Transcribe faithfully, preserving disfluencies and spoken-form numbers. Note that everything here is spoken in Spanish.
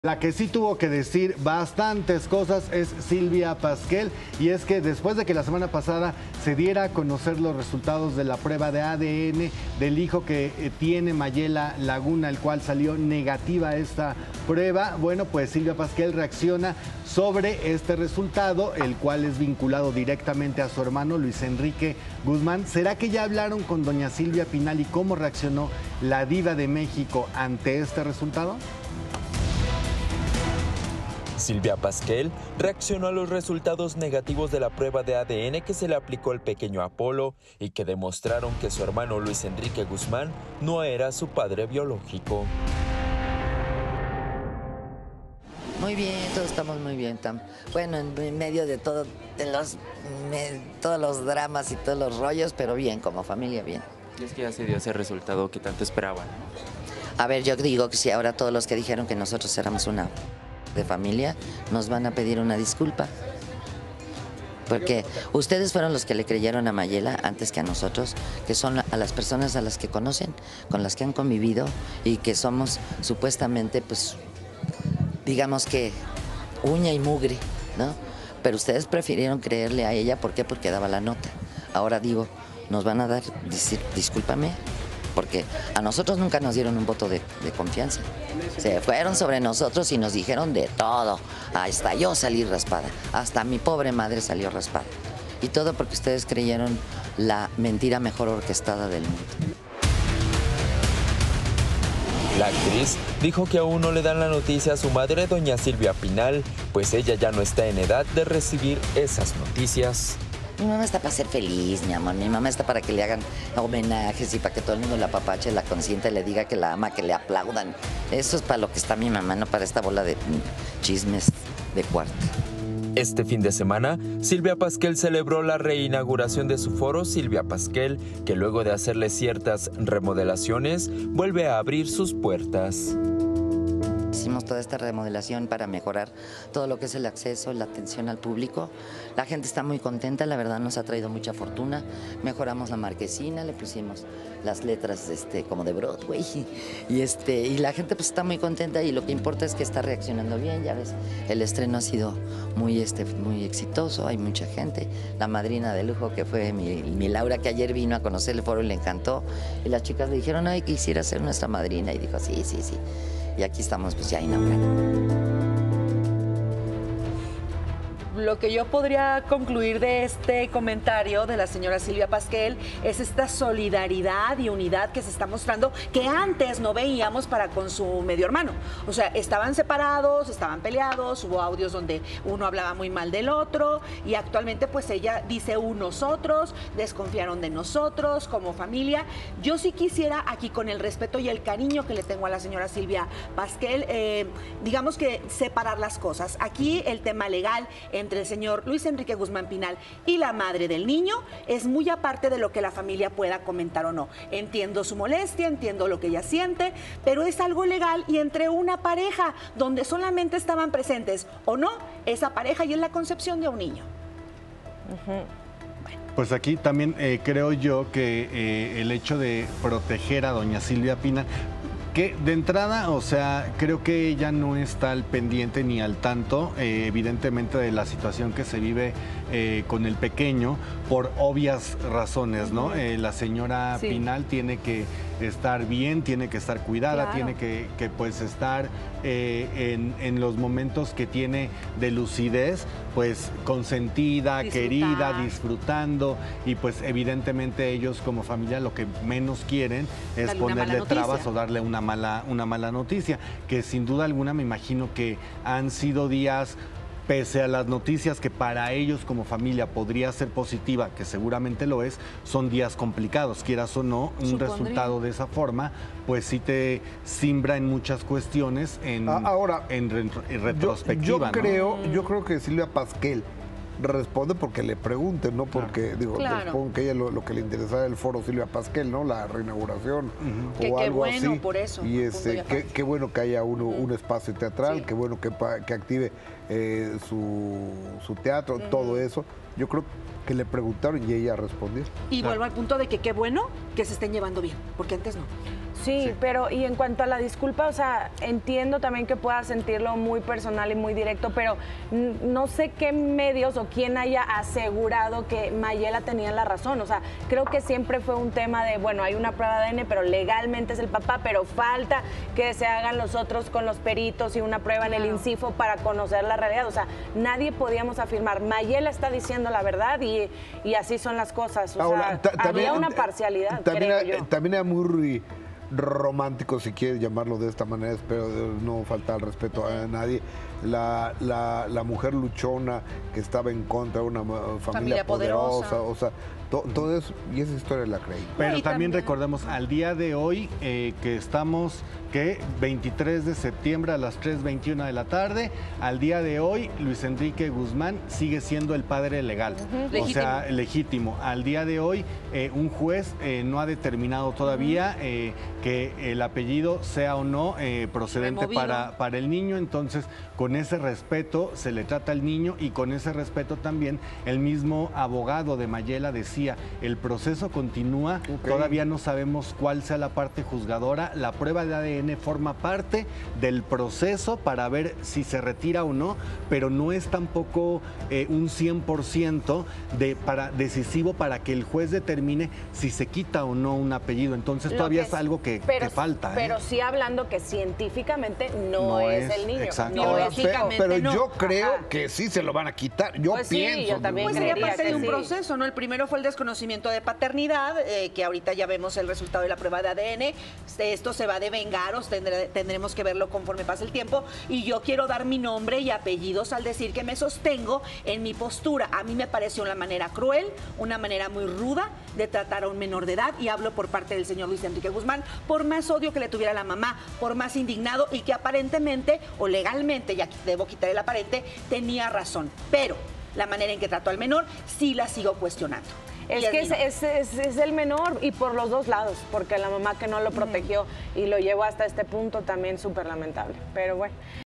La que sí tuvo que decir bastantes cosas es Silvia Pasquel, y es que después de que la semana pasada se diera a conocer los resultados de la prueba de A D N del hijo que tiene Mayela Laguna, el cual salió negativa esta prueba, bueno, pues Silvia Pasquel reacciona sobre este resultado, el cual es vinculado directamente a su hermano Luis Enrique Guzmán. ¿Será que ya hablaron con doña Silvia Pinal y cómo reaccionó la diva de México ante este resultado? Silvia Pasquel reaccionó a los resultados negativos de la prueba de A D N que se le aplicó al pequeño Apolo y que demostraron que su hermano Luis Enrique Guzmán no era su padre biológico. Muy bien, todos estamos muy bien. Tam. Bueno, en medio de, todo, de los, me, todos los dramas y todos los rollos, pero bien, como familia, bien. Y es que ya se dio ese resultado que tanto esperaban. A ver, yo digo que si ahora todos los que dijeron que nosotros éramos una de familia, nos van a pedir una disculpa. Porque ustedes fueron los que le creyeron a Mayela antes que a nosotros, que son a las personas a las que conocen, con las que han convivido y que somos supuestamente, pues, digamos que uña y mugre, ¿no? Pero ustedes prefirieron creerle a ella, ¿por qué? Porque daba la nota. Ahora digo, nos van a dar, discúlpame, porque a nosotros nunca nos dieron un voto de, de confianza. Se fueron sobre nosotros y nos dijeron de todo. Hasta yo salí raspada, hasta mi pobre madre salió raspada. Y todo porque ustedes creyeron la mentira mejor orquestada del mundo. La actriz dijo que aún no le dan la noticia a su madre, doña Silvia Pinal, pues ella ya no está en edad de recibir esas noticias. Mi mamá está para ser feliz, mi amor. Mi mamá está para que le hagan homenajes y para que todo el mundo la apapache, la consiente, le diga que la ama, que le aplaudan. Eso es para lo que está mi mamá, no para esta bola de chismes de cuarto. Este fin de semana, Silvia Pasquel celebró la reinauguración de su foro Silvia Pasquel, que luego de hacerle ciertas remodelaciones, vuelve a abrir sus puertas. Hicimos toda esta remodelación para mejorar todo lo que es el acceso, la atención al público. La gente está muy contenta, la verdad nos ha traído mucha fortuna. Mejoramos la marquesina, le pusimos las letras este, como de Broadway y, este, y la gente pues está muy contenta y lo que importa es que está reaccionando bien, ya ves. El estreno ha sido muy, este, muy exitoso, hay mucha gente. La madrina de lujo que fue mi, mi Laura, que ayer vino a conocer el foro y le encantó. Y las chicas le dijeron, ay, quisiera ser nuestra madrina. Y dijo, sí, sí, sí. Y aquí estamos pues ya inaugurando. Lo que yo podría concluir de este comentario de la señora Silvia Pasquel es esta solidaridad y unidad que se está mostrando que antes no veíamos para con su medio hermano. O sea, estaban separados, estaban peleados, hubo audios donde uno hablaba muy mal del otro y actualmente pues ella dice un nosotros, desconfiaron de nosotros como familia. Yo sí quisiera aquí con el respeto y el cariño que le tengo a la señora Silvia Pasquel, eh, digamos que separar las cosas. Aquí el tema legal entre el señor Luis Enrique Guzmán Pinal y la madre del niño es muy aparte de lo que la familia pueda comentar o no. Entiendo su molestia, entiendo lo que ella siente, pero es algo legal y entre una pareja donde solamente estaban presentes o no esa pareja y en la concepción de un niño. Uh-huh. Pues aquí también eh, creo yo que eh, el hecho de proteger a doña Silvia Pinal, que de entrada, o sea, creo que ella no está al pendiente ni al tanto, eh, evidentemente, de la situación que se vive eh, con el pequeño, por obvias razones, ¿no? Eh, la señora sí. Pinal tiene que estar bien, tiene que estar cuidada, claro. tiene que, que pues estar eh, en, en los momentos que tiene de lucidez, pues consentida, Disfrutar. querida, disfrutando, y pues evidentemente ellos como familia lo que menos quieren es Dale ponerle trabas o darle una mala, una mala noticia, que sin duda alguna me imagino que han sido días, pese a las noticias que para ellos como familia podría ser positiva, que seguramente lo es, son días complicados, quieras o no, un Supondría. resultado de esa forma, pues sí te simbra en muchas cuestiones en, Ahora, en, re, en retrospectiva. Yo, yo, creo, ¿no? yo creo que Silvia Pasquel responde porque le pregunten, no porque, claro. digo, claro. supongo que ella lo, lo que le interesaba el foro Silvia Pasquel, ¿no? La reinauguración uh-huh. o que, algo qué bueno, así. por eso. Y este, qué, qué bueno que haya uno, uh-huh. un espacio teatral, sí. qué bueno que, que active eh, su, su teatro, uh-huh. todo eso. Yo creo que le preguntaron y ella respondió. Y claro. vuelvo al punto de que qué bueno que se estén llevando bien, porque antes no. Sí, Sí. pero y en cuanto a la disculpa, o sea, entiendo también que pueda sentirlo muy personal y muy directo, pero n- no sé qué medios o quién haya asegurado que Mayela tenía la razón. O sea, creo que siempre fue un tema de, bueno, hay una prueba de A D N, pero legalmente es el papá, pero falta que se hagan los otros con los peritos y una prueba en el INCIFO para conocer la realidad. O sea, nadie podíamos afirmar. Mayela está diciendo la verdad y, y así son las cosas. O Ahora, sea, ta- había también- una parcialidad, también, creo era- yo. también era muy romántico, si quieres llamarlo de esta manera, espero no faltar al respeto a nadie. La, la, la mujer luchona que estaba en contra de una ma- familia, Familia poderosa, poderosa. o sea, to- todo eso, y esa historia la creí. Pero No, y también, también- recordemos, al día de hoy, eh, que estamos, que veintitrés de septiembre a las tres veintiuno de la tarde, al día de hoy, Luis Enrique Guzmán sigue siendo el padre legal, o sea, legítimo. Al día de hoy, eh, un juez eh, no ha determinado todavía eh, que el apellido sea o no eh, procedente Removido. para, para el niño, entonces con ese respeto se le trata al niño y con ese respeto también el mismo abogado de Mayela decía, el proceso continúa, Ok. todavía no sabemos cuál sea la parte juzgadora, la prueba de A D N forma parte del proceso para ver si se retira o no, pero no es tampoco eh, un cien por ciento de, para, decisivo para que el juez determine si se quita o no un apellido, entonces Lo todavía que es algo que, pero, que falta. ¿eh? Pero sí hablando que científicamente no, No es, es, el niño. exacto. No Ahora, es Pe- Biológicamente pero no. yo creo Ajá. que sí se lo van a quitar. Yo Pues sí, pienso. yo también Pues digo, sería creería parte que de un sí. proceso, ¿no? El primero fue el desconocimiento de paternidad, eh, que ahorita ya vemos el resultado de la prueba de A D N. Esto se va a devengar, o tendré- tendremos que verlo conforme pase el tiempo. Y yo quiero dar mi nombre y apellidos al decir que me sostengo en mi postura. A mí me pareció una manera cruel, una manera muy ruda de tratar a un menor de edad, y hablo por parte del señor Luis Enrique Guzmán, por más odio que le tuviera la mamá, por más indignado, y que aparentemente o legalmente, ya debo quitar el aparente, tenía razón. Pero la manera en que trató al menor sí la sigo cuestionando. Es Y que mi es, nombre. es- es- es el menor y por los dos lados, porque la mamá que no lo protegió y lo llevó hasta este punto también súper lamentable. Pero bueno.